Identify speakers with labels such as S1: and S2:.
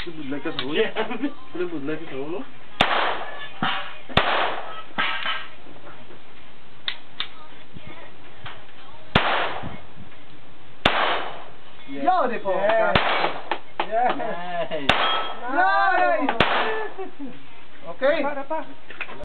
S1: Budlag ka sa ulo? Budlag ka sa ulo?
S2: Yo, de po.
S3: Yes.
S2: Nice. Okay.
S3: Para pa.